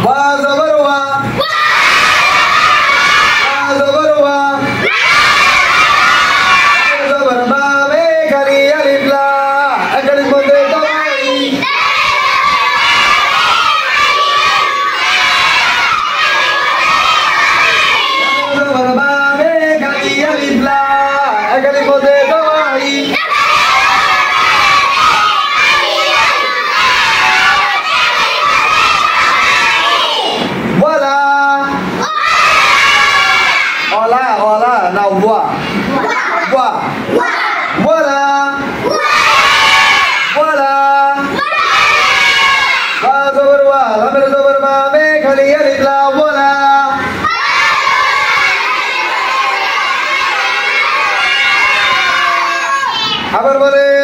আবার বলেন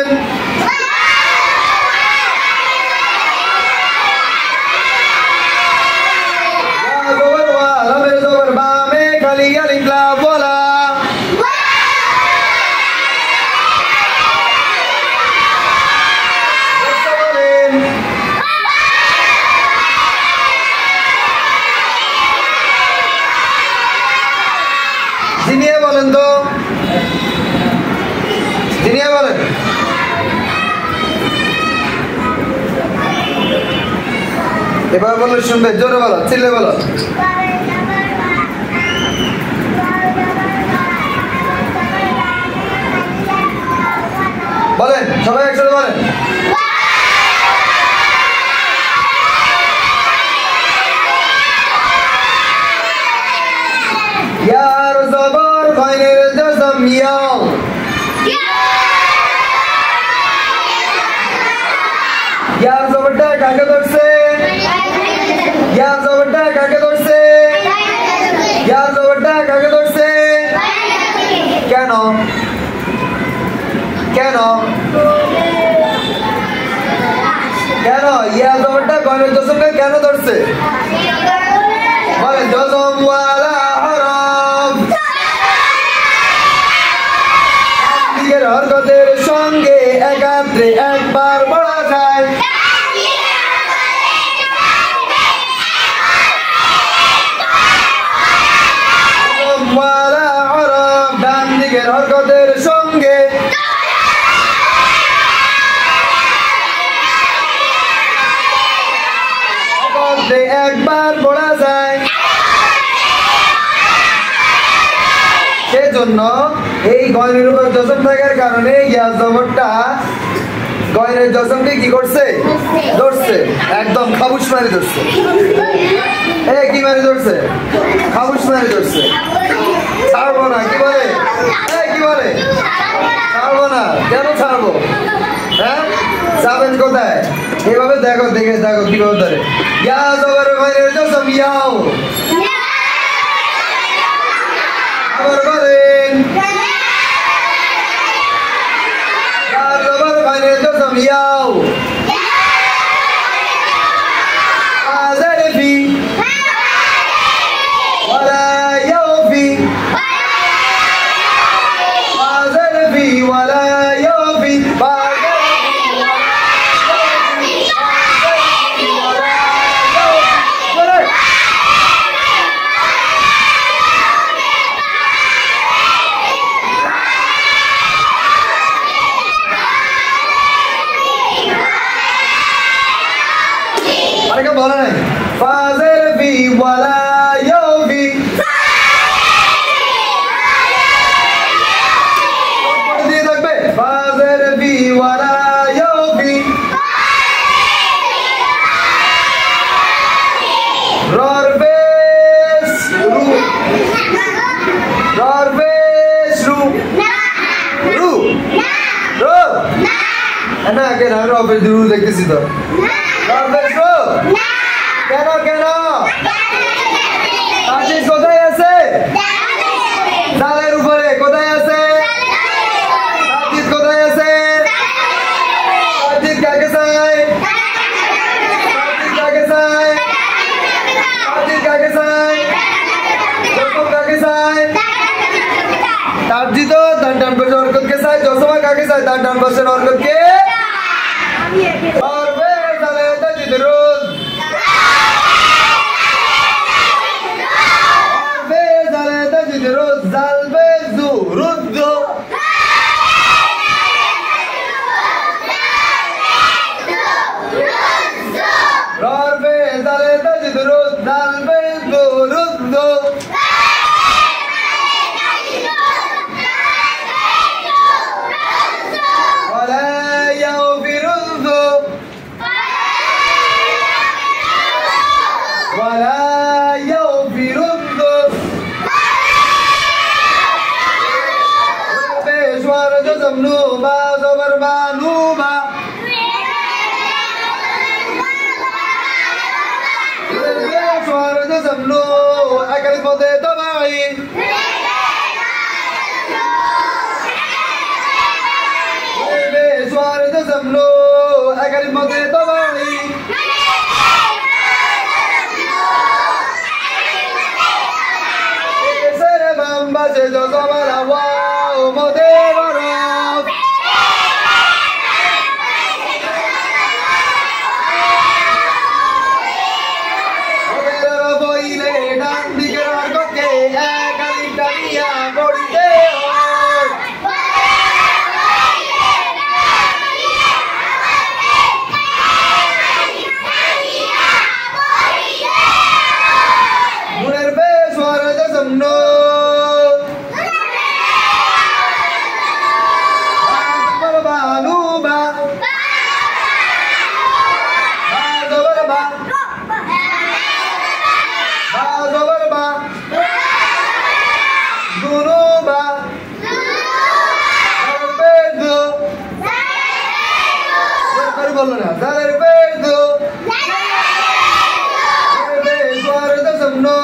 জিনিয়া বলেন তো জিনিয়া বলেন এবার বলো শুনবে জোরে বলো চিল্লে বলো বলেন সবাই একসাথে বলেন ইয়ার জবর গায়রের জজম ইয়াও ইয়ার জবরটা কাকে ধরছে ইয়ার জবরটা কাকে ধরছে ইয়ার জবরটা কাকে ধরছে কেন কেন কেন ইয়ার জবরটা গায়রের জজমকে কেন ধরছে বলেন জজম ওয়ালা হরফ দিকের হরকতের সঙ্গে একাত্রে একবার পড়া যায় ওয়ালা হরফ ডান দিকের হরকতের সঙ্গে একবার পড়া যায় সেজন্য এই গয়নের উপর জজম থাকার কারণে ইয়া জবরটা গয়নের জজমকে কি করছে ধরছে একদম খাবুশ মারি ধরছে কি মারি ধরছে খাবুশ মারি ধরছে ছাড়বো না কি বলে কি বলে ছাড়বো না কেন ছাড়বো হ্যাঁ যাবেন কোথায় এভাবে দেখো দেখে দেখো কিভাবে ধরে ইয়া জবর গয়নের জজম ইয়াও আবার বলেন ইয়া জবর গয়নের জজম ইয়াও আযারফি ওয়ালা ইয়াউফি আযারফি ওয়ালা ইয়াউফি বলে নাই ফাযারফি ওয়ালা ইয়াউফি দিয়ে থাকবে ফাযারফি ওয়ালা ইয়াউফি ররবেস রু ররবেস রু রু রু না কেন আমি ররবেস রু দেখতেছি তো ররবেস রু কেন কেন আশিস কোথায় আছে ডালের উপরে কোথায় আছে সাজিদ কোথায় আছে সাজিদ কাকে চাই সাজিদ কাকে চাই সাজিদ কাকে চাই জসম কাকে চাই সাজিদ তার ডান পাশে হরকতকে চাই জসমা কাকে চাই তার ডান পাশে হরকতকে রোজ dale tajidu dal bedu ruddu wala yaghfiruddu wala yaghfiruddu Swar jazam nuba zabar ba nuba Swar jazam nu akal pode tabai Swar jazam nu akal pode tabai Sere bamba se jo sabara wow modero बोलो ना दर बेदो बेस्वार दसमनो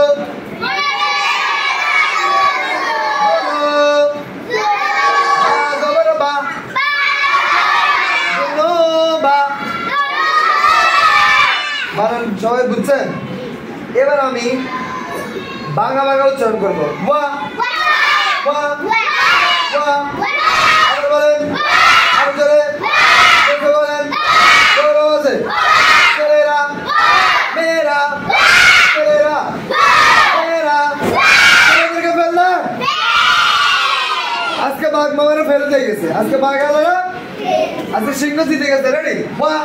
বানান সবাই বুঝছেন এবার আমি বাংলা বাংলা উচ্চারণ করব ওয়া ওয়া ওয়া আর বলেন আর জোরে বলেন জোরে তেরা মেরা তেরা মেরা তেরা ফেলনা আজকে বাঘ মামারে ফেলে দিয়ে গেছে আজকে বাঘ আলো না আজকে সিংহ জিতে গেছে রেডি ওয়া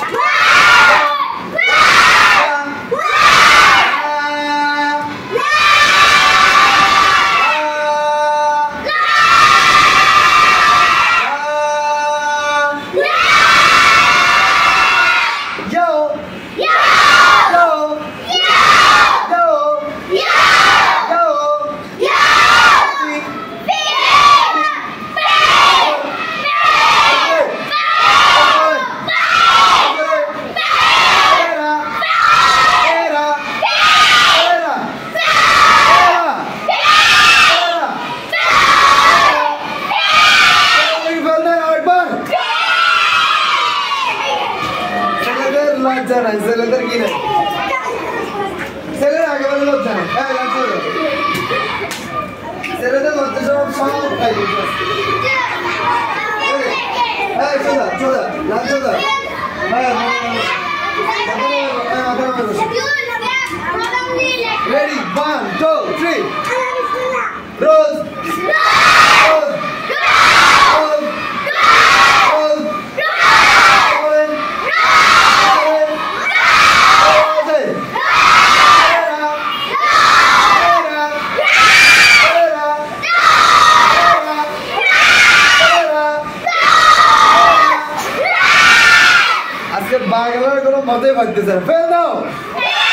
লজ্জা নাই ছেলেদের কি নাই ছেলের আগে বলে লজ্জা নাই হ্যাঁ লজ্জা ছেলেদের লজ্জা সব খাই হ্যাঁ চোদা চোদা লজ্জা দা হ্যাঁ রেডি 1 2 3 রোজ বাংলার কোনো মতে পারতেছে ফেল দাও